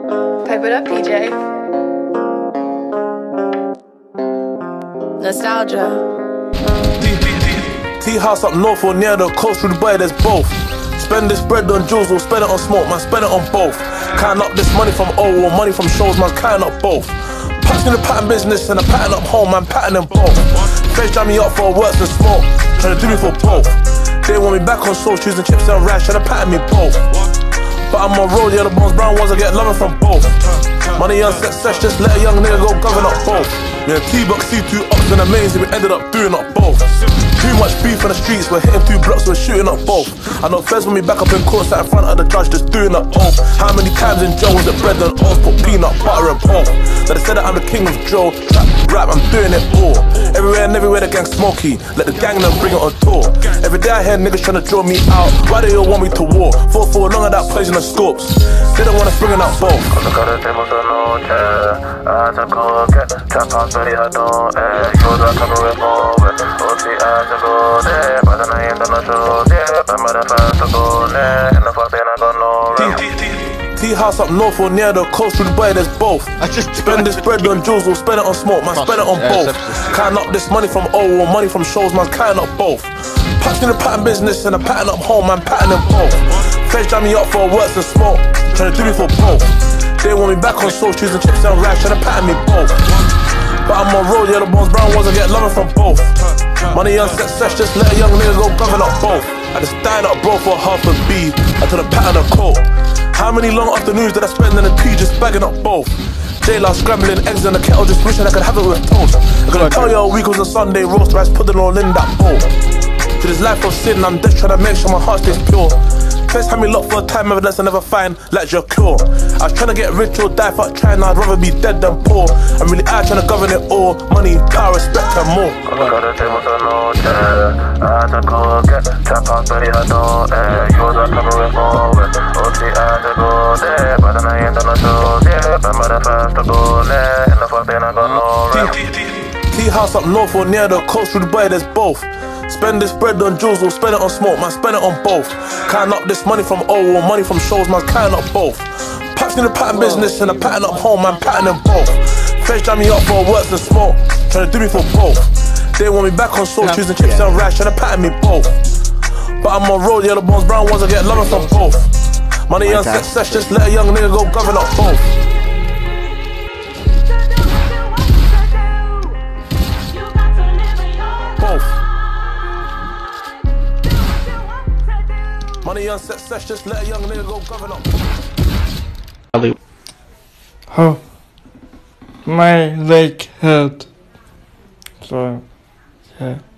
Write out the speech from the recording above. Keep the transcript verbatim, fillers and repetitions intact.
Pipe it up, P J. Nostalgia. Tea house up north or near the coast, through the boy, there's both. Spend this bread on jewels or spend it on smoke, man, spend it on both. Can't up this money from O or money from shows, man, can't up both. Passing the pattern business and a pattern up home, man, pattern them both. Fresh jam me up for works and smoke, trying to do me for both. They want me back on soul, choosing chips and rice, trying to pattern me both. But I'm on road, yeah, the bones brown ones, I get loving from both. Money on success, just let a young nigga go govern up both. Yeah, T-Box, C two ups and amazing, we ended up doing up both. Too much beef on the streets, we're hitting two blocks, we're shooting up both. I know Fez when we back up in court, sat in front of the judge, just doing up both. How many times in jail was it bread and oats, put peanut butter and pork? So they said that I'm the king of Joe, trap, rap, I'm doing it all. Everywhere and everywhere the gang smoky, let the gang them bring it on tour. Every day I hear niggas trying to draw me out, why they all want me to war? Four four long of that poison and scopes, they don't want us bringing up both. Tea house up north or near the coast, through the boy, there's both. Spend this bread on jewels or spend it on smoke, man, spend it on both. Can't up this money from O or money from shows, man, can't up both. Passing the pattern business and a pattern up home, man, pattern them both. Fresh jam me up for works and smoke, trying to do me for both. They want me back on soul, choosing chips and rice, trying to pattern me both. But I'm on road, yeah, the bones brown ones, I get loving from both. Money on success, just let a young nigga go govern up both. I just dying up bro for half a B, until the pattern of coat. How many long afternoons did I spend in the tea just bagging up both? J-Law scrambling eggs in the kettle, just wishing I could have it with toast. I'm gonna tell you all week was a Sunday roast rice, pudding all in that bowl. To this life of sin, I'm just trying to make sure my heart stays pure. First had me locked for a time, evidence I never find, like your cure. I was trying to get rich or die, fuck trying, I'd rather be dead than poor. I'm really out trying to govern it all, money, power, respect and more. Tea house up north or near the coast, through the boy, there's both. Spend this bread on jewels or spend it on smoke, man, spend it on both. Can't up this money from O or money from shows, man, can't up both. Paps in the pattern business and a pattern up home, man, pattern them both. Fresh jam me up for works and smoke, trying to do me for both. They want me back on soul, choosing chips and rice, trying to pattern me both. But I'm on road, yeah, the bones brown ones, I get loving from both. Money on success, just let a young nigga go govern up both. Money on success, just let a young nigga go govern up. Oh, my leg hurt. So, yeah.